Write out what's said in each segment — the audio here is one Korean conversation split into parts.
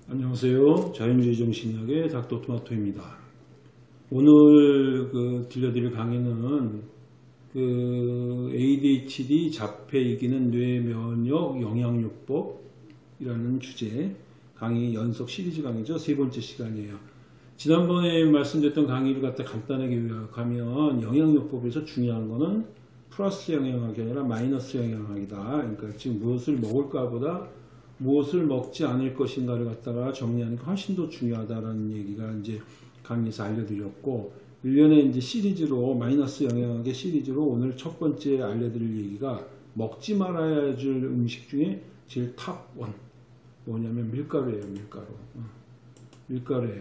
안녕하세요. 자연주의 정신의학의 닥터토마토입니다. 오늘 들려드릴 강의는 ADHD 자폐 이기는 뇌면역 영양요법이라는 주제 강의 연속 시리즈 강의죠. 세 번째 시간이에요. 지난번에 말씀드렸던 강의를 갖다 간단하게 요약하면 영양요법에서 중요한 거는 플러스 영양학이 아니라 마이너스 영양학이다. 그러니까 지금 무엇을 먹을까 보다 무엇을 먹지 않을 것인가를 갖다가 정리하는 게 훨씬 더 중요하다라는 얘기가 이제 강의에서 알려드렸고, 일련의 이제 시리즈로 마이너스 영양학의 시리즈로 오늘 첫 번째 알려드릴 얘기가 먹지 말아야 할 음식 중에 제일 탑 원 뭐냐면 밀가루예요. 밀가루예요.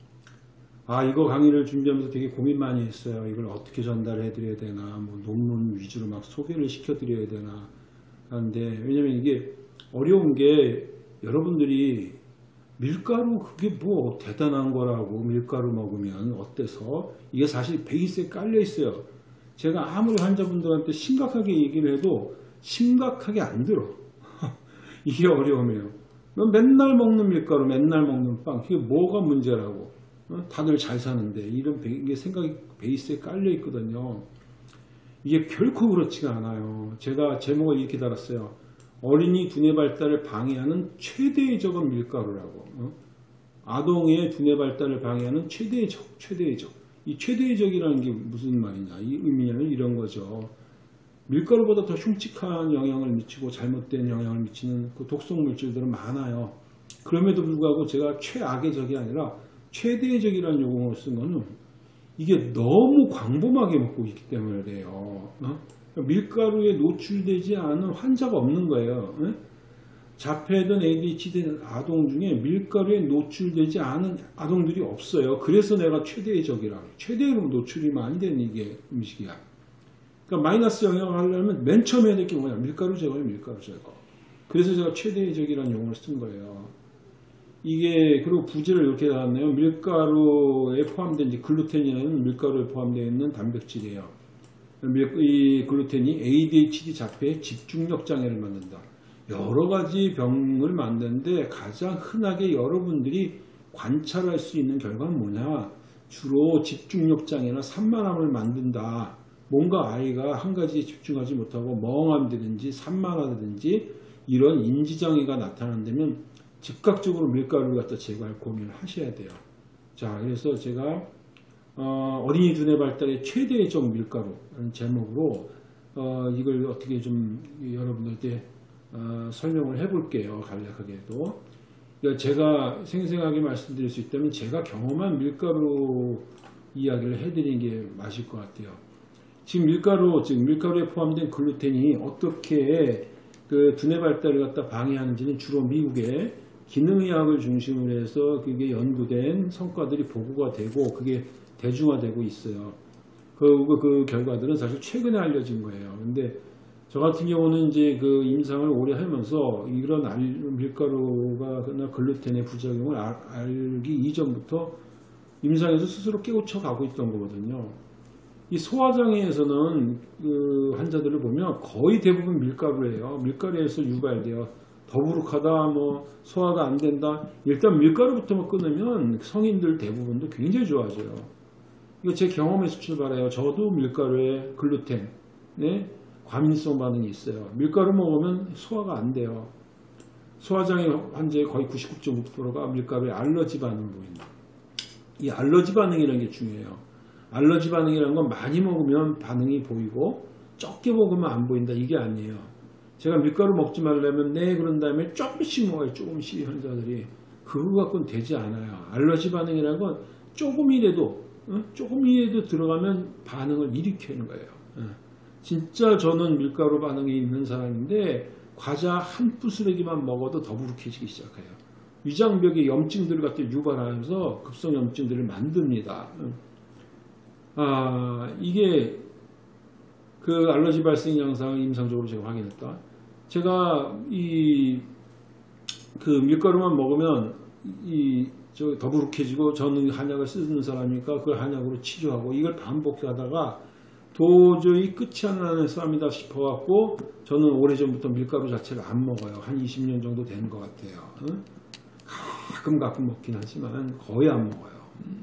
이거 강의를 준비하면서 되게 고민 많이 했어요. 이걸 어떻게 전달해 드려야 되나, 뭐 논문 위주로 막 소개를 시켜 드려야 되나 하는데, 왜냐면 이게 어려운 게 여러분들이 밀가루 그게 뭐 대단한 거라고, 밀가루 먹으면 어때서, 이게 사실 베이스에 깔려 있어요. 제가 아무리 환자분들한테 심각하게 얘기를 해도 심각하게 안 들어. 이게 어려움이에요. 넌 맨날 먹는 밀가루, 맨날 먹는 빵, 그게 뭐가 문제라고. 다들 잘 사는데, 이런 이게 생각이 베이스에 깔려 있거든요. 이게 결코 그렇지가 않아요. 제가 제목을 이렇게 달았어요. 어린이 두뇌 발달을 방해하는 최대의 적은 밀가루라고. 아동의 두뇌 발달을 방해하는 최대의 적. 이 최대의 적이라는 게 무슨 말이냐, 이 의미는 이런 거죠. 밀가루보다 더 흉측한 영향을 미치고 잘못된 영향을 미치는 그 독성 물질들은 많아요. 그럼에도 불구하고 제가 최악의 적이 아니라 최대의 적이라는 용어를 쓴 거는 이게 너무 광범하게 먹고 있기 때문에 그래요. 밀가루에 노출되지 않은 환자가 없는 거예요. 자폐든 ADHD 아동 중에 밀가루에 노출되지 않은 아동들이 없어요. 그래서 내가 최대의 적이라고. 최대로 노출이면 안 되는 이게 음식이야. 그러니까 마이너스 영향을 하려면 맨 처음에 해야 될 게 뭐냐, 밀가루 제거예요. 밀가루 제거. 그래서 제가 최대의 적이라는 용어를 쓴 거예요. 이게, 그리고 부제를 이렇게 나왔네요. 밀가루에 포함된, 이제 글루텐이라는 밀가루에 포함되어 있는 단백질이에요. 이 글루텐이 ADHD 자폐의 집중력 장애를 만든다. 여러 가지 병을 만드는데 가장 흔하게 여러분들이 관찰할 수 있는 결과는 뭐냐? 주로 집중력 장애나 산만함을 만든다. 뭔가 아이가 한 가지에 집중하지 못하고 멍함되든지 산만하든지 이런 인지장애가 나타난다면 즉각적으로 밀가루를 갖다 제거할 고민을 하셔야 돼요. 자, 그래서 제가 어린이 두뇌 발달의 최대의 적 밀가루라는 제목으로 이걸 어떻게 좀 여러분들한테 설명을 해볼게요. 간략하게도. 그러니까 제가 생생하게 말씀드릴 수 있다면 제가 경험한 밀가루 이야기를 해드리는 게 맞을 것 같아요. 지금 밀가루에 포함된 글루텐이 어떻게 그 두뇌 발달을 갖다 방해하는지는 주로 미국의 기능의학을 중심으로 해서 그게 연구된 성과들이 보고가 되고 그게 대중화되고 있어요. 그 결과들은 사실 최근에 알려진 거예요. 근데 저 같은 경우는 이제 그 임상을 오래 하면서 이런 밀가루가 글루텐의 부작용을 알기 이전부터 임상에서 스스로 깨우쳐 가고 있던 거거든요. 이 소화장애에서는 그 환자들을 보면 거의 대부분 밀가루예요. 밀가루에서 유발돼요. 더부룩하다, 뭐 소화가 안 된다. 일단 밀가루부터만 끊으면 성인들 대부분도 굉장히 좋아져요. 이거 제 경험에서 출발해요. 저도 밀가루에 글루텐에 과민성 반응이 있어요. 밀가루 먹으면 소화가 안 돼요. 소화장애 환자의 거의 99.9%가 밀가루에 알러지 반응을 보인다. 이 알러지 반응이라는 게 중요해요. 알러지 반응이라는 건 많이 먹으면 반응이 보이고 적게 먹으면 안 보인다, 이게 아니에요. 제가 밀가루 먹지 말라면 그런 다음에 조금씩 먹어요. 조금씩 환자들이. 그거 갖고는 되지 않아요. 알러지 반응이라는 건 조금이라도 들어가면 반응을 일으키는 거예요. 진짜 저는 밀가루 반응이 있는 사람인데 과자 한 부스러기만 먹어도 더부룩해지기 시작해요. 위장벽에 염증들을 갖다 유발하면서 급성 염증들을 만듭니다. 이게 그 알러지 발생 양상을 임상적으로 제가 확인했다. 제가 그 밀가루만 먹으면 더부룩해지고, 저는 한약을 쓰는 사람이니까 그 한약으로 치료하고 이걸 반복하다가 도저히 끝이 안 나는 싸움이다 싶어갖고 저는 오래전부터 밀가루 자체를 안 먹어요. 한 20년 정도 된 것 같아요. 가끔 먹긴 하지만 거의 안 먹어요.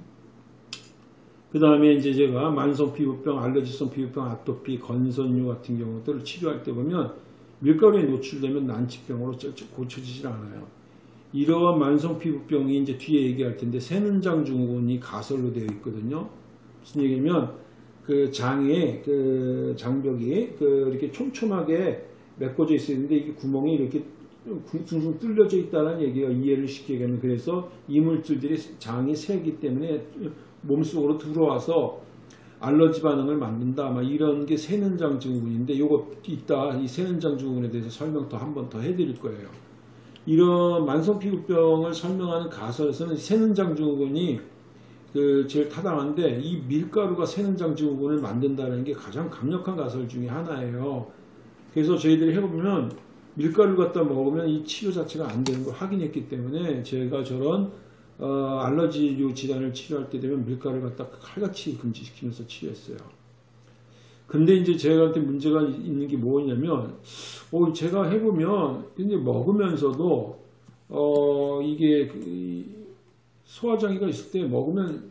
그 다음에 이제 제가 만성 피부병, 알레르기성 피부병, 아토피, 건선류 같은 경우들을 치료할 때 보면 밀가루에 노출되면 난치병으로 고쳐지질 않아요. 이러한 만성 피부병이 이제 뒤에 얘기할 텐데 새는장 증후군이 가설로 되어 있거든요. 무슨 얘기냐면 그 장에 그 장벽이 이렇게 촘촘하게 메꿔져 있었는데 이게 구멍이 이렇게 둥둥 뚫려져 있다는 얘기예요. 이해를 쉽게 하면. 그래서 이물질들이 장이 새기 때문에 몸속으로 들어와서 알러지 반응을 만든다. 막 이런 게 새는장 증후군인데 요거 이따 이 새는장 증후군에 대해서 설명 또 한 번 더 해드릴 거예요. 이런 만성 피부병을 설명하는 가설에서는 새는장 증후군이 제일 타당한데 이 밀가루가 새는장 증후군을 만든다는 게 가장 강력한 가설 중에 하나예요. 그래서 저희들이 해보면 밀가루 갖다 먹으면 이 치료 자체가 안 되는 걸 확인했기 때문에 제가 저런 알러지류 질환을 치료할 때 되면 밀가루 갖다 칼같이 금지시키면서 치료했어요. 근데 이제 제가한테 문제가 있는 게 뭐냐면 제가 해보면 근데 먹으면서도 이게 소화장애가 있을 때 먹으면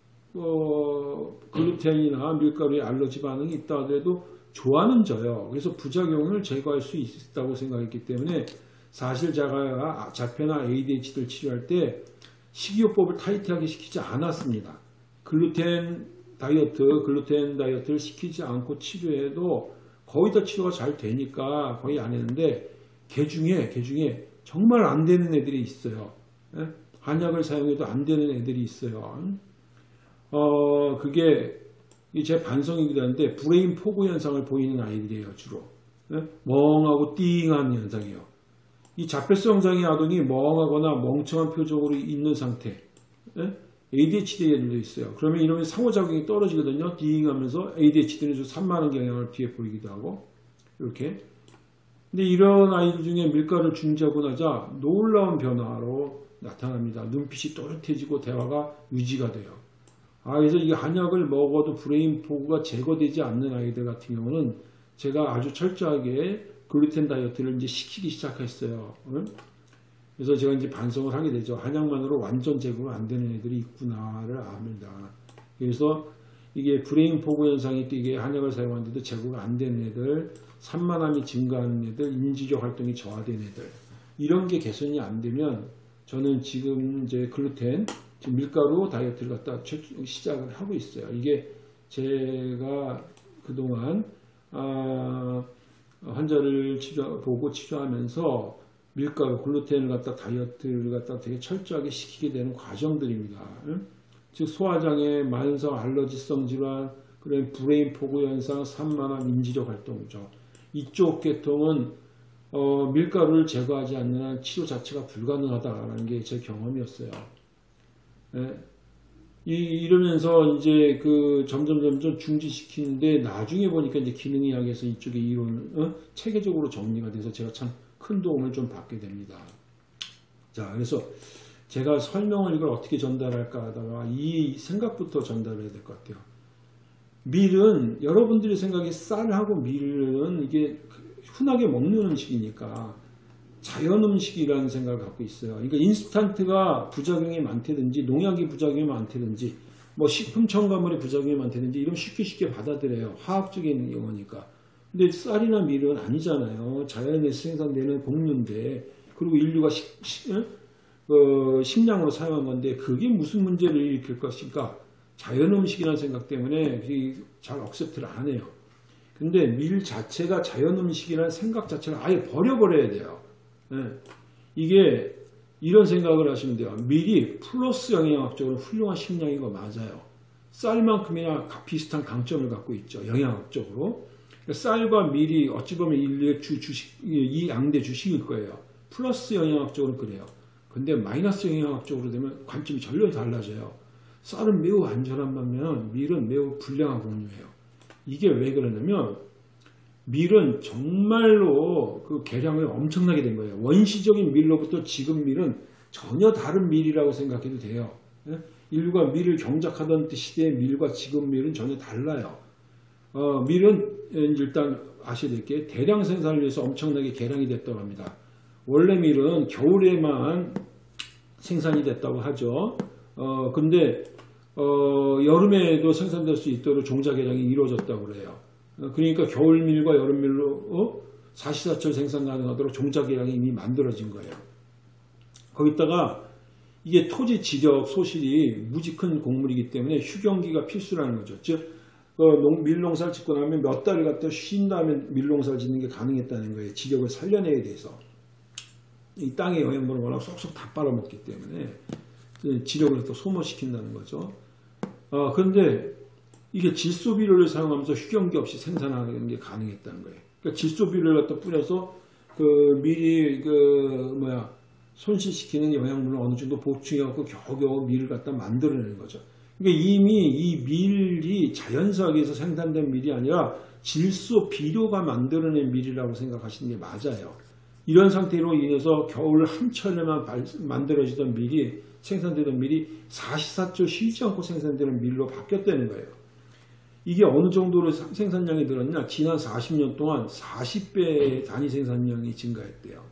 글루텐이나 밀가루에 알러지 반응이 있다 하더라도 좋아는 져요. 그래서 부작용을 제거할 수 있다고 생각했기 때문에 사실 제가 자폐나 ADHD를 치료할 때 식이요법을 타이트하게 시키지 않았습니다. 글루텐 다이어트를 시키지 않고 치료해도 거의 다 치료가 잘 되니까 거의 안 했는데 개 중에 정말 안 되는 애들이 있어요. 한약을 사용해도 안 되는 애들이 있어요. 그게 제 반성이기도 한데 브레인 포구 현상을 보이는 아이들이에요. 주로 멍하고 띵한 현상이에요. 이 자폐성 장애 아동이 멍하거나 멍청한 표정으로 있는 상태 ADHD 애들도 있어요. 그러면 이러면 상호작용이 떨어지거든요. 띵하면서 ADHD는 좀 산만한 경향을 뒤에 보이기도 하고 이렇게. 근데 이런 아이들 중에 밀가루를 중지하고 나자 놀라운 변화로 나타납니다. 눈빛이 또렷해지고 대화가 유지가 돼요. 그래서 이 한약을 먹어도 브레인 포구가 제거되지 않는 아이들 같은 경우는 제가 아주 철저하게 글루텐 다이어트를 이제 시키기 시작했어요. 그래서 제가 이제 반성을 하게 되죠. 한약만으로 완전 제거가 안 되는 애들이 있구나를 압니다. 그래서 이게 브레인 포구 현상이 이게 한약을 사용하는데도 제거가 안 되는 애들, 산만함이 증가하는 애들, 인지적 활동이 저하된 애들, 이런 게 개선이 안 되면 저는 지금 이제 글루텐, 밀가루 다이어트를 갖다 시작을 하고 있어요. 이게 제가 그동안 환자를 보고 치료하면서 밀가루, 글루텐을 갖다 다이어트를 갖다 되게 철저하게 시키게 되는 과정들입니다. 즉 소화장애, 만성 알러지성 질환, 그다음에 브레인 포구 현상, 산만함, 인지적 활동이죠. 이쪽 계통은 밀가루를 제거하지 않는 한 치료 자체가 불가능하다라는 게 제 경험이었어요. 이러면서 이제 점점 중지시키는데 나중에 보니까 이제 기능의학에서 이쪽에 이론 체계적으로 정리가 돼서 제가 참 큰 도움을 좀 받게 됩니다. 자, 그래서 제가 설명을 이걸 어떻게 전달할까 하다가 이 생각부터 전달해야 될 것 같아요. 밀은 여러분들이 생각이 쌀하고 밀은 이게 흔하게 먹는 음식이니까 자연 음식이라는 생각을 갖고 있어요. 그러니까 인스턴트가 부작용이 많다든지 농약이 부작용이 많다든지 뭐 식품 첨가물의 부작용이 많다든지 이런 쉽게 받아들여요. 화학적인 용어니까. 근데 쌀이나 밀은 아니잖아요. 자연에서 생산되는 곡류인데 그리고 인류가 식량으로 사용한 건데 그게 무슨 문제를 일으킬 것인가. 자연 음식이라는 생각 때문에 잘 억셉트를 안 해요. 근데 밀 자체가 자연 음식이라는 생각 자체를 아예 버려버려야 돼요. 이게 이런 생각을 하시면 돼요. 밀이 플러스 영양학적으로 훌륭한 식량인 거 맞아요. 쌀만큼이나 비슷한 강점을 갖고 있죠. 영양학적으로. 쌀과 밀이 어찌 보면 인류의 이 양대 주식일 거예요. 플러스 영양학적으로 그래요. 근데 마이너스 영양학적으로 되면 관점이 전혀 달라져요. 쌀은 매우 안전한 반면 밀은 매우 불량한 곡류예요. 이게 왜 그러냐면 밀은 정말로 그 개량을 엄청나게 된 거예요. 원시적인 밀로부터 지금 밀은 전혀 다른 밀이라고 생각해도 돼요. 인류가 밀을 경작하던 시대의 밀과 지금 밀은 전혀 달라요. 밀은 일단 아셔야 될 게 대량 생산을 위해서 엄청나게 개량이 됐다고 합니다. 원래 밀은 겨울에만 생산이 됐다고 하죠. 근데 여름에도 생산될 수 있도록 종자 개량이 이루어졌다고 그래요. 그러니까 겨울밀과 여름밀로 사시사철 생산 가능하도록 종자 개량이 이미 만들어진 거예요. 거기다가 이게 토지 지력 소실이 무지 큰 곡물이기 때문에 휴경기가 필수라는 거죠. 즉 밀농사를 짓고 나면 몇 달을 갖다 쉰 다음에 밀농사를 짓는 게 가능했다는 거예요. 지력을 살려내야 돼서. 이 땅의 영양분을 워낙 쏙쏙 다 빨아먹기 때문에 지력을 또 소모시킨다는 거죠. 그런데 이게 질소비료를 사용하면서 휴경기 없이 생산하는 게 가능했다는 거예요. 그러니까 질소비료를 갖다 뿌려서 밀이 손실시키는 영양분을 어느 정도 보충해갖고 겨우겨우 밀을 갖다 만들어내는 거죠. 그러니까 이미 이 밀이 자연사하게서 생산된 밀이 아니라 질소 비료가 만들어낸 밀이라고 생각하시는 게 맞아요. 이런 상태로 인해서 겨울 한철에만 만들어지던 밀이 생산되던 밀이 사시사철 쉬지 않고 생산되는 밀로 바뀌었다는 거예요. 이게 어느 정도로 생산량이 늘었냐? 지난 40년 동안 40배의 단위 생산량이 증가했대요.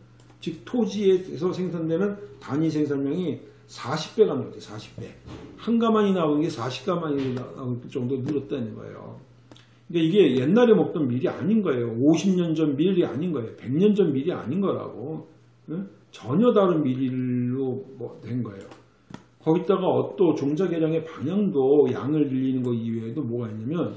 즉 토지에서 생산되는 단위 생산량이 40배가 늘었대요. 40배. 한 가마니 나오는 게 40가마니 나올 정도 늘었다는 거예요. 그러니까 이게 옛날에 먹던 밀이 아닌 거예요. 50년 전 밀이 아닌 거예요. 100년 전 밀이 아닌 거라고. 전혀 다른 밀로 된 거예요. 거기다가 또 종자 개량의 방향도 양을 늘리는 것 이외에도 뭐가 있냐면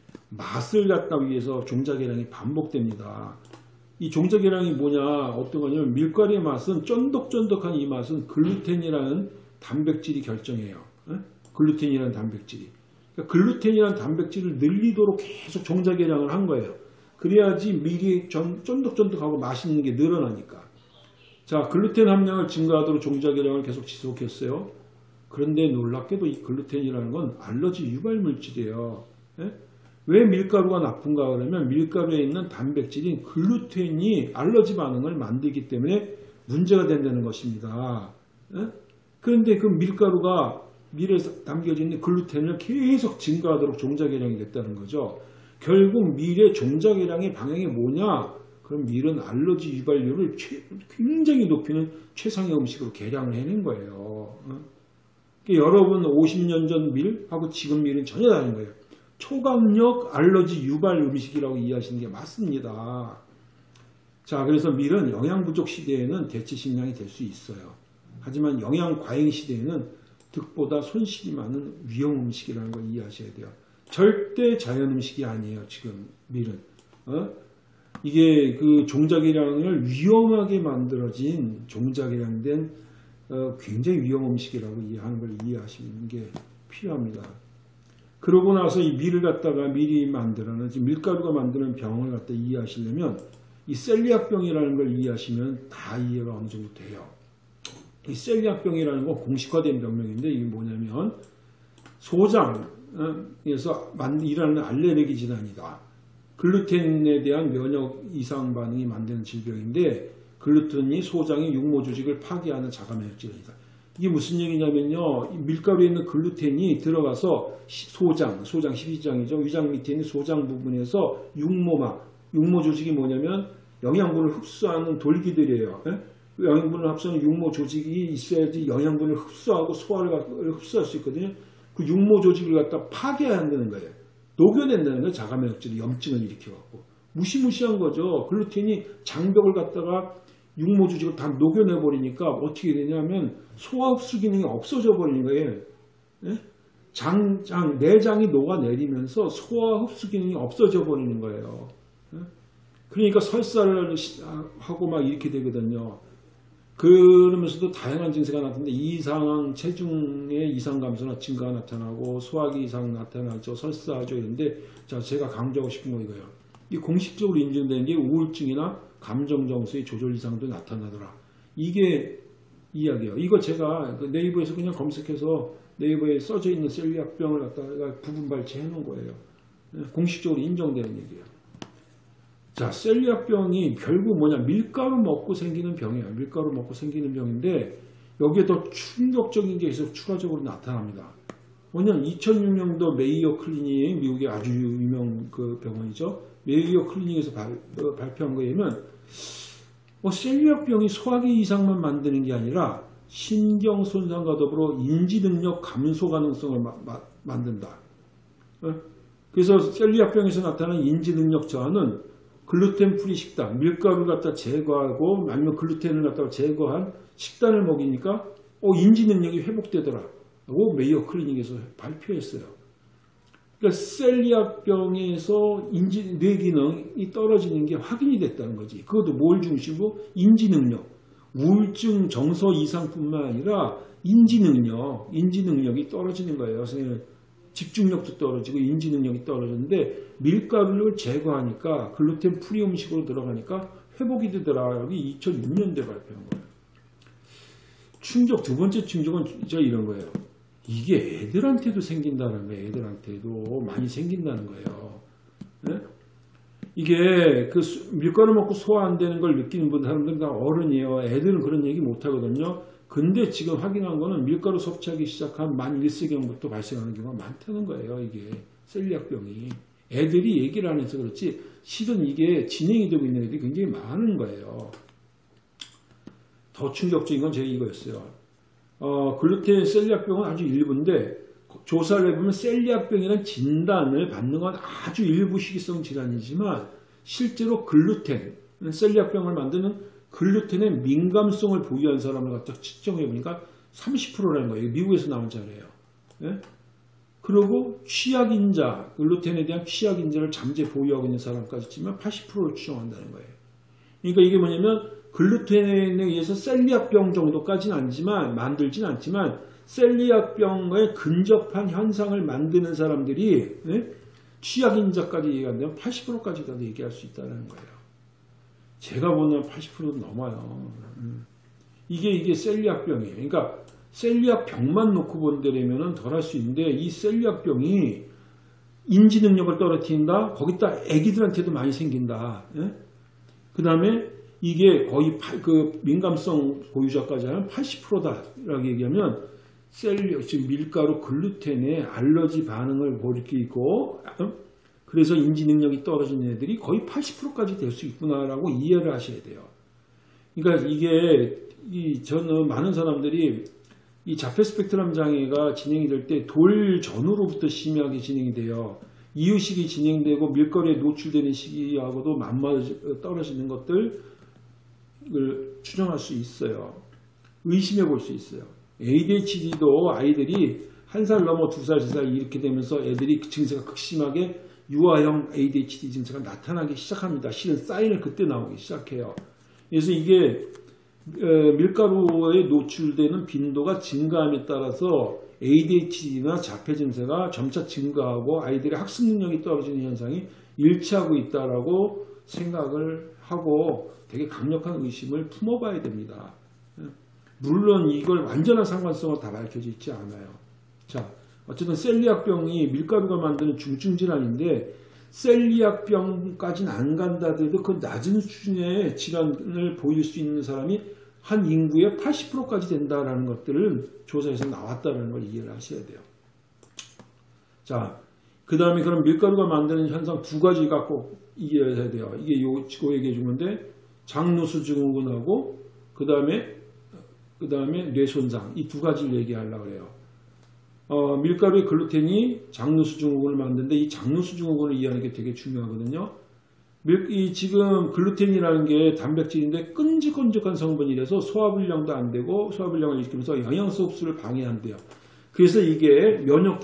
맛을 갖다 위해서 종자 개량이 반복됩니다. 이 종자 개량이 뭐냐 어떤 거냐면 밀가루의 맛은 쫀득쫀득한 이 맛은 글루텐이라는 단백질이 결정해요. 글루텐이라는 단백질이. 그러니까 글루텐이라는 단백질을 늘리도록 계속 종자 개량을 한 거예요. 그래야지 밀이 쫀득쫀득하고 맛있는 게 늘어나니까. 자, 글루텐 함량을 증가하도록 종자 개량을 계속 지속했어요. 그런데 놀랍게도 이 글루텐이라는 건 알러지 유발 물질이에요. 왜 밀가루가 나쁜가 그러면 밀가루에 있는 단백질인 글루텐이 알러지 반응을 만들기 때문에 문제가 된다는 것입니다. 그런데 그 밀에 담겨져 있는 글루텐을 계속 증가하도록 종자 개량이 됐다는 거죠. 결국 밀의 종자 개량의 방향이 뭐냐? 그럼 밀은 알러지 유발률을 굉장히 높이는 최상의 음식으로 개량을 해낸 거예요. 그러니까 여러분 50년 전 밀하고 지금 밀은 전혀 다른 거예요. 초강력 알러지 유발 음식이라고 이해하시는 게 맞습니다. 자, 그래서 밀은 영양 부족 시대에는 대체 식량이 될 수 있어요. 하지만 영양 과잉 시대에는 득보다 손실이 많은 위험 음식이라는 걸 이해하셔야 돼요. 절대 자연 음식이 아니에요. 지금 밀은. 이게 그 종자 개량을 위험하게 만들어진 종자 개량된 굉장히 위험 음식이라고 이해하는 걸 이해하시는 게 필요합니다. 그러고 나서 이 밀을 갖다가 밀이 만들어낸 밀가루가 만드는 병을 갖다 이해하시려면 이 셀리악병이라는 걸 이해하시면 다 이해가 어느 정도 돼요. 이 셀리악병이라는 건 공식화된 병명인데 이게 뭐냐면 소장에서 일어나는 알레르기 질환이다. 글루텐에 대한 면역 이상 반응이 만드는 질병인데 글루텐이 소장의 육모 조직을 파괴하는 자가면역 질환이다. 이게 무슨 얘기냐면요. 밀가루에 있는 글루텐이 들어가서 소장 12장이죠. 위장 밑에 있는 소장 부분에서 육모 조직이 뭐냐면 영양분을 흡수하는 돌기들이에요. 영양분을 흡수하는 육모 조직이 있어야지 영양분을 흡수하고 소화를 흡수할 수 있거든요. 그 육모 조직을 갖다 파괴한다는 거예요. 녹여낸다는 거예요. 자가면역질이 염증을 일으켜갖고. 무시무시한 거죠. 글루텐이 장벽을 갖다가 육모 조직을 다 녹여내버리니까 어떻게 되냐면 소화 흡수 기능이 없어져 버리는 거예요. 내장이 녹아내리면서 소화 흡수 기능이 없어져 버리는 거예요. 그러니까 설사를 하고 막 이렇게 되거든요. 그러면서도 다양한 증세가 나타나는데 이상 체중의 이상 감소나 증가가 나타나고 소화기 이상 나타나죠. 설사하죠. 이런데 자, 제가 강조하고 싶은 건 이거예요. 이 공식적으로 인정된 게 우울증이나 감정 정서의 조절 이상도 나타나더라. 이게 이야기예요. 이거 제가 네이버에서 그냥 검색해서 네이버에 써져 있는 셀리악병을 갖다가 부분 발췌해 놓은 거예요. 공식적으로 인정되는 얘기예요. 자, 셀리악병이 결국 뭐냐? 밀가루 먹고 생기는 병이에요. 밀가루 먹고 생기는 병인데 여기에 더 충격적인 게 계속 추가적으로 나타납니다. 뭐냐면 2006년도 메이어 클리닉, 미국의 아주 유명 그 병원이죠. 메이어 클리닉에서 발표한 거에 의하면 셀리악병이 소화기 이상만 만드는 게 아니라 신경 손상과 더불어 인지 능력 감소 가능성을 만든다. 그래서 셀리악병에서 나타나는 인지 능력 저하는 글루텐 프리 식단, 밀가루를 갖다 제거하고 아니면 글루텐을 갖다가 제거한 식단을 먹이니까 인지 능력이 회복되더라고 메이오 클리닉에서 발표했어요. 그러니까 셀리악병에서 뇌 기능이 떨어지는 게 확인이 됐다는 거지. 그것도 뭘 중심으로? 인지 능력. 우울증 정서 이상뿐만 아니라 인지 능력이 떨어지는 거예요. 집중력도 떨어지고 인지 능력이 떨어졌는데 밀가루를 제거하니까 글루텐 프리 음식으로 들어가니까 회복이 되더라. 여기 2006년도에 발표한 거예요. 두 번째 충격은 진짜 이런 거예요. 이게 애들한테도 생긴다는 거예요. 애들한테도 많이 생긴다는 거예요. 네? 이게 그 밀가루 먹고 소화 안 되는 걸 느끼는 사람들은 다 어른이에요. 애들은 그런 얘기 못 하거든요. 근데 지금 확인한 거는 밀가루 섭취하기 시작한 만 1세경부터 발생하는 경우가 많다는 거예요. 이게 셀리악병이. 애들이 얘기를 안 해서 그렇지 실은 이게 진행이 되고 있는 애들이 굉장히 많은 거예요. 더 충격적인 건 제가 이거였어요. 글루텐 셀리악병은 아주 일부인데 조사를 해보면 셀리악병이라는 진단을 받는 건 아주 일부 시기성 질환이지만 실제로 글루텐, 셀리악병을 만드는 글루텐의 민감성을 보유한 사람을 갖다 측정해보니까 30%라는 거예요. 미국에서 나온 자료예요. 예? 그리고 취약인자, 글루텐에 대한 취약인자를 잠재 보유하고 있는 사람까지 치면 80%를 추정한다는 거예요. 그러니까 이게 뭐냐면 글루텐에 의해서 셀리악병 정도까지는 만들진 않지만 셀리악병에 근접한 현상을 만드는 사람들이 취약인자까지 얘기한다면 80%까지도 얘기할 수 있다는 거예요. 제가 보는 80%도 넘어요. 이게 셀리악병이에요. 그러니까 셀리악병만 놓고 본다면 덜 할 수 있는데 이 셀리악병이 인지 능력을 떨어뜨린다. 거기다 애기들한테도 많이 생긴다. 그 다음에 이게 거의 그 민감성 보유자까지 하면 80%다라고 얘기하면 지금 밀가루 글루텐에 알러지 반응을 일으키고 그래서 인지 능력이 떨어지는 애들이 거의 80%까지 될 수 있구나라고 이해를 하셔야 돼요. 그러니까 이게 저는 많은 사람들이 이 자폐 스펙트럼 장애가 진행이 될 때 돌 전후로부터 심하게 진행이 돼요. 이유식이 진행되고 밀가루에 노출되는 시기하고도 맞맞아 떨어지는 것들을 추정할 수 있어요. 의심해 볼 수 있어요. ADHD도 아이들이 1살 넘어 2살, 3살 이렇게 되면서 애들이 증세가 극심하게 유아형 ADHD 증세가 나타나기 시작합니다. 실은 사인을 그때 나오기 시작해요. 그래서 이게 밀가루에 노출되는 빈도가 증가함에 따라서 ADHD나 자폐 증세가 점차 증가하고 아이들의 학습 능력이 떨어지는 현상이 일치하고 있다라고 생각을 하고 되게 강력한 의심을 품어봐야 됩니다. 물론 이걸 완전한 상관성은 다 밝혀져 있지 않아요. 자, 어쨌든 셀리악병이 밀가루가 만드는 중증 질환인데 셀리악병까지는 안 간다 해도 그 낮은 수준의 질환을 보일 수 있는 사람이 한 인구의 80%까지 된다라는 것들은 조사에서 나왔다는 걸 이해를 하셔야 돼요. 자, 그 다음에 그럼 밀가루가 만드는 현상 두 가지가 꼭 이해해야 돼요. 이게 요 얘기해 준 건데 장누수 증후군하고 그 다음에 뇌손상 이 두 가지를 얘기하려고 해요. 밀가루의 글루텐이 장누수 증후군을 만드는데 이 장누수 증후군을 이해하는 게 되게 중요하거든요. 지금 글루텐이라는 게 단백질인데 끈적끈적한 성분이라서 소화불량도 안 되고 소화불량을 일으키면서 영양소 흡수를 방해한대요. 그래서 이게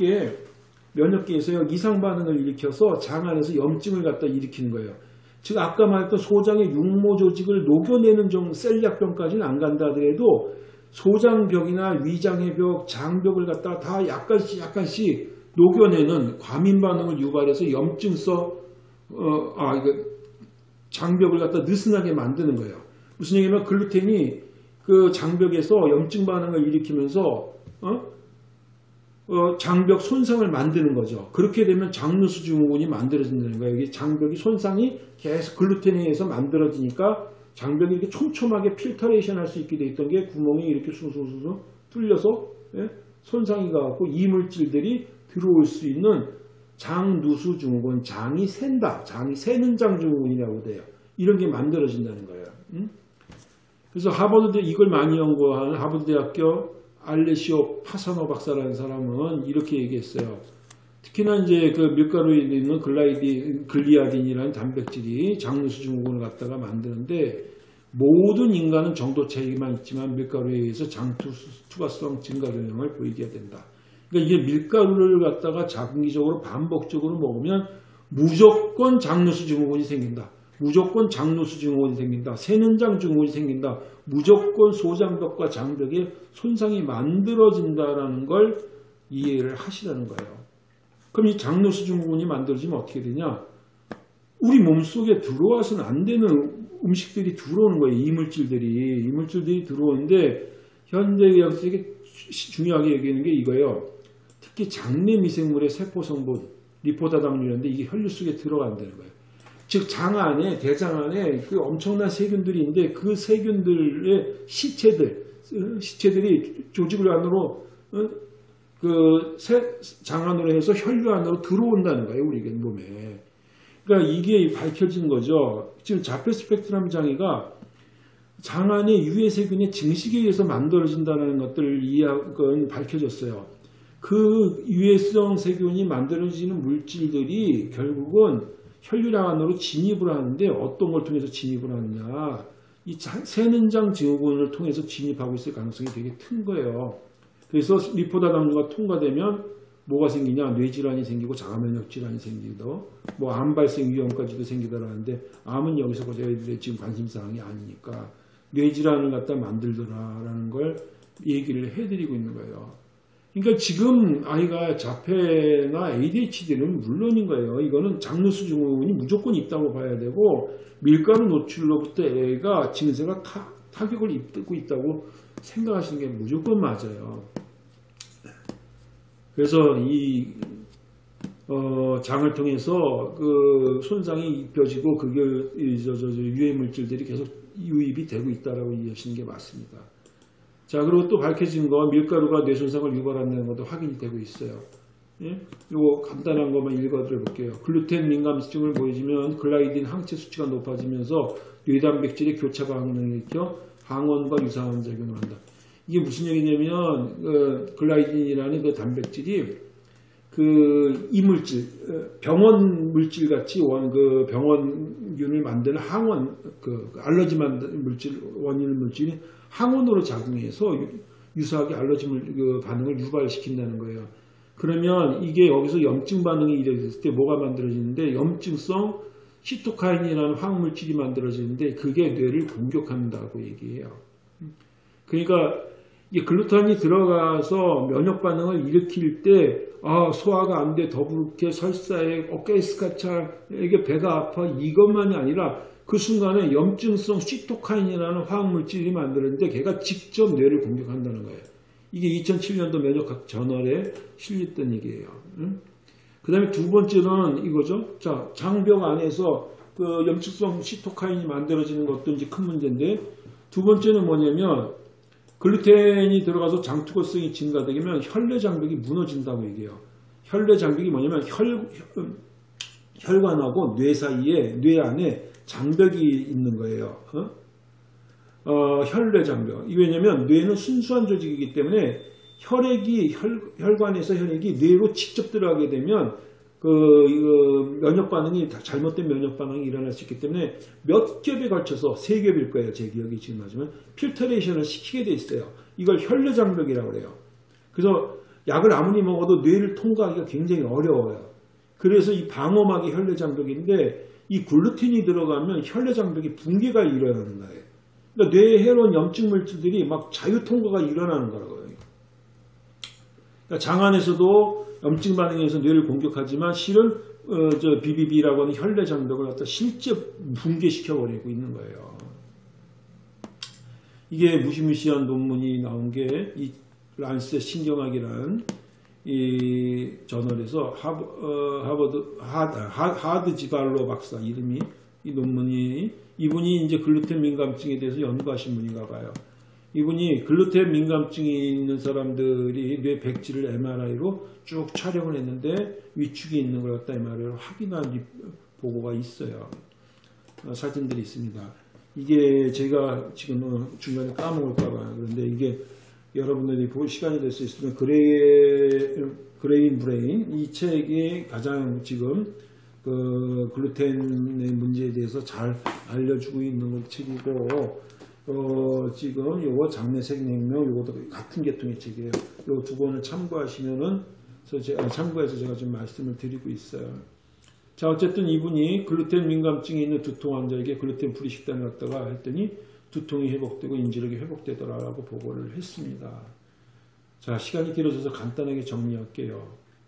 면역계에서 이상 반응을 일으켜서 장 안에서 염증을 갖다 일으키는 거예요. 즉 아까 말했던 소장의 육모 조직을 녹여내는 셀리악병까지는 안 간다 하더라도 소장벽이나 위장의 벽, 장벽을 갖다가 다 약간씩 녹여내는 과민 반응을 유발해서 장벽을 갖다 느슨하게 만드는 거예요. 무슨 얘기냐면 글루텐이 그 장벽에서 염증 반응을 일으키면서 장벽 손상을 만드는 거죠. 그렇게 되면 장누수 증후군이 만들어진다는 거예요. 이게 장벽이 손상이 계속 글루텐에 의해서 만들어지니까 장벽이 이렇게 촘촘하게 필터레이션 할 수 있게 돼 있던 게 구멍이 이렇게 숭숭숭 뚫려서 손상이 가고 이물질들이 들어올 수 있는 장누수 증후군, 장이 샌다, 장이 새는 장 증후군이라고 돼요. 이런 게 만들어진다는 거예요. 그래서 하버드 이걸 많이 연구한 하버드 대학교 알레시오 파사노 박사라는 사람은 이렇게 얘기했어요. 특히나 이제 그 밀가루에 있는 글리아딘이라는 단백질이 장누수 증후군을 갖다가 만드는데 모든 인간은 정도 차이만 있지만 밀가루에 의해서 장투과성 증가 경향을 보이게 된다. 그러니까 이게 밀가루를 갖다가 장기적으로 반복적으로 먹으면 무조건 장누수 증후군이 생긴다. 무조건 장누수 증후군이 생긴다. 세는장 증후군이 생긴다. 무조건 소장벽과 장벽에 손상이 만들어진다라는 걸 이해를 하시라는 거예요. 그럼 이 장누수 증후군이 만들어지면 어떻게 되냐? 우리 몸속에 들어와서는 안 되는 음식들이 들어오는 거예요. 이물질들이 들어오는데 현대의학에서 되게 중요하게 얘기하는 게 이거예요. 특히 장내 미생물의 세포 성분, 리포다당류인데 이게 혈류 속에 들어간다는 거예요. 즉 장 안에, 대장 안에 그 엄청난 세균들이 있는데 그 세균들의 시체들이 조직을 안으로 장 안으로 해서 혈류 안으로 들어온다는 거예요. 우리 몸에. 그러니까 이게 밝혀진 거죠. 지금 자폐 스펙트럼 장애가 장 안에 유해 세균의 증식에 의해서 만들어진다는 것들을 밝혀졌어요. 그 유해성 세균이 만들어지는 물질들이 결국은 혈류량 안으로 진입을 하는데 어떤 걸 통해서 진입을 하느냐. 이 세는장 증후군을 통해서 진입하고 있을 가능성이 되게 큰 거예요. 그래서 리포다당류가 통과되면 뭐가 생기냐? 뇌질환이 생기고 자가면역 질환이 생기고 뭐 암발생 위험까지도 생기더라는데 암은 여기서 저희들의 지금 관심사항이 아니니까 뇌질환을 갖다 만들더라라는 걸 얘기를 해드리고 있는 거예요. 그러니까 지금 아이가 자폐나 ADHD는 물론인 거예요. 이거는 장누수 증후군이 무조건 있다고 봐야 되고 밀가루 노출로부터 애가 증세가 타격을 입고 있다고 생각하시는 게 무조건 맞아요. 그래서 이 장을 통해서 그 손상이 입혀지고 그게 유해 물질들이 계속 유입이 되고 있다라고 이해하시는 게 맞습니다. 자, 그리고 또 밝혀진 거 밀가루가 뇌 손상을 유발한다는 것도 확인이 되고 있어요. 예? 이거 간단한 것만 읽어드려 볼게요. 글루텐 민감증을 보여주면 글라이딘 항체 수치가 높아지면서 뇌단백질의 교차 반응을 일으켜 항원과 유사한 작용을 한다. 이게 무슨 얘기냐면 글라이딘이라는 그 단백질이 그 이물질 병원 물질 같이 그 병원균을 만드는 항원 알러지 만드는 물질 원인 물질이 항원으로 작용해서 유사하게 알러지 반응을 유발시킨다는 거예요. 그러면 이게 여기서 염증 반응이 일어났을 때 뭐가 만들어지는데 염증성 시토카인이라는 화학물질이 만들어지는데 그게 뇌를 공격한다고 얘기해요. 그러니까 이 글루탄이 들어가서 면역 반응을 일으킬 때 소화가 안 돼, 더부룩해, 설사해, 어깨에 스카차, 이게 배가 아파 이것만이 아니라 그 순간에 염증성 시토카인이라는 화학물질이 만들어지는데 걔가 직접 뇌를 공격한다는 거예요. 이게 2007년도 면역학 저널에 실렸던 얘기예요. 그 다음에 두 번째는 이거죠. 자, 장벽 안에서 그 염증성 시토카인이 만들어지는 것도 이제 큰 문제인데 두 번째는 뭐냐면 글루텐이 들어가서 장투과성이 증가되면 혈내 장벽이 무너진다고 얘기해요. 혈내 장벽이 뭐냐면 혈관하고 뇌 사이에 뇌 안에 장벽이 있는 거예요. 혈내 장벽. 왜냐하면 뇌는 순수한 조직이기 때문에 혈관에서 혈액이 뇌로 직접 들어가게 되면 면역 반응이 잘못된 면역 반응이 일어날 수 있기 때문에 몇 겹에 걸쳐서 3겹일 거예요. 제 기억이 지금 맞으면 필터레이션을 시키게 돼 있어요. 이걸 혈내 장벽이라고 그래요. 그래서 약을 아무리 먹어도 뇌를 통과하기가 굉장히 어려워요. 그래서 이 방어막이 혈내 장벽인데 이 글루텐이 들어가면 혈내 장벽이 붕괴가 일어나는 거예요. 그러니까 뇌에 해로운 염증 물질들이 막 자유 통과가 일어나는 거라고요. 그러니까 장 안에서도 염증 반응에서 뇌를 공격하지만 실은 BBB라고 하는 혈내 장벽을 갖다 실제 붕괴시켜 버리고 있는 거예요. 이게 무시무시한 논문이 나온 게 이 란셋 신경학이라는 이 저널에서 하드 지발로 박사 이름이 이 논문이 이분이 이제 글루텐 민감증에 대해서 연구하신 분인가 봐요. 이분이 글루텐 민감증이 있는 사람들이 뇌 백지를 MRI로 쭉 촬영을 했는데 위축이 있는 걸 갖다 MRI로 확인한 보고가 있어요. 사진들이 있습니다. 이게 제가 지금 중간에 까먹을까봐 그런데 이게 여러분들이 볼 시간이 될 수 있으면 그레인 브레인 이 책이 가장 지금 그 글루텐의 문제에 대해서 잘 알려주고 있는 책이고 지금 요거 장내생명명 요것도 같은 계통의 책이에요. 요 두 권을 참고하시면은 참고해서 제가 좀 말씀을 드리고 있어요. 자, 어쨌든 이분이 글루텐 민감증이 있는 두통 환자에게 글루텐 프리 식단을 갖다가 했더니 두통이 회복되고 인지력이 회복되더라라고 보고를 했습니다. 자, 시간이 길어져서 간단하게 정리할게요.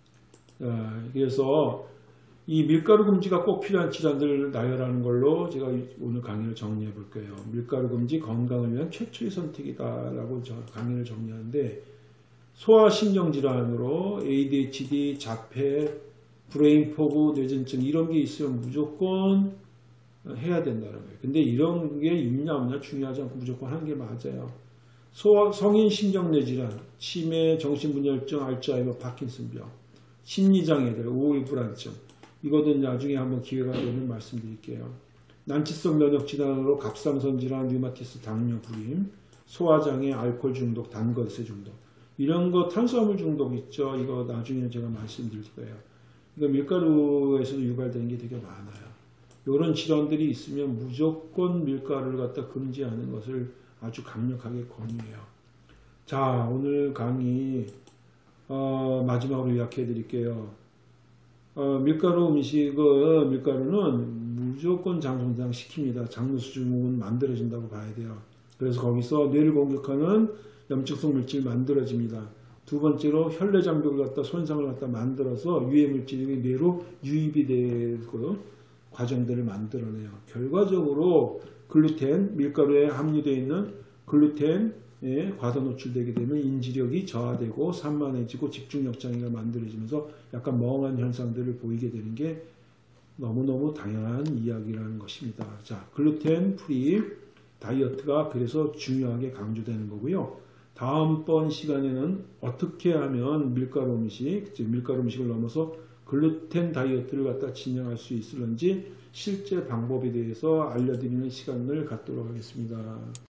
그래서 이 밀가루 금지가 꼭 필요한 질환들을 나열하는 걸로 제가 오늘 강의를 정리해 볼 거예요. 밀가루 금지 건강을 위한 최초의 선택이다라고 강의를 정리하는데 소화신경질환으로 ADHD, 자폐, 브레인 포구, 뇌전증 이런 게 있으면 무조건 해야 된다는 거예요. 근데 이런 게 있냐 없냐 중요하지 않고 무조건 하는 게 맞아요. 성인 신경뇌질환, 치매, 정신분열증, 알츠하이머, 파킨슨병, 심리장애들, 우울 불안증 이거는 나중에 한번 기회가 되면 말씀드릴게요. 난치성 면역질환으로 갑상선 질환, 류마티스, 당뇨, 불임, 소화장애, 알코올 중독, 단거세 중독 이런 거 탄수화물 중독 있죠. 이거 나중에 제가 말씀드릴 거예요. 이거 밀가루에서도 유발되는 게 되게 많아요. 이런 질환들이 있으면 무조건 밀가루를 갖다 금지하는 것을 아주 강력하게 권유해요. 자, 오늘 강의 마지막으로 요약해 드릴게요. 밀가루 음식은 밀가루는 무조건 장손상 시킵니다. 장누수증후군 만들어진다고 봐야 돼요. 그래서 거기서 뇌를 공격하는 염증성 물질이 만들어집니다. 두 번째로 혈내장벽을 갖다 손상을 갖다 만들어서 유해 물질이 뇌로 유입이 되고 과정들을 만들어내요. 결과적으로 글루텐, 밀가루에 함유되어 있는 글루텐에 과다 노출되게 되면 인지력이 저하되고 산만해지고 집중력 장애가 만들어지면서 약간 멍한 현상들을 보이게 되는 게 너무너무 당연한 이야기라는 것입니다. 자, 글루텐 프리 다이어트가 그래서 중요하게 강조되는 거고요. 다음번 시간에는 어떻게 하면 밀가루 음식, 즉 밀가루 음식을 넘어서 글루텐 다이어트를 갖다 진행할 수 있을런지 실제 방법에 대해서 알려드리는 시간을 갖도록 하겠습니다.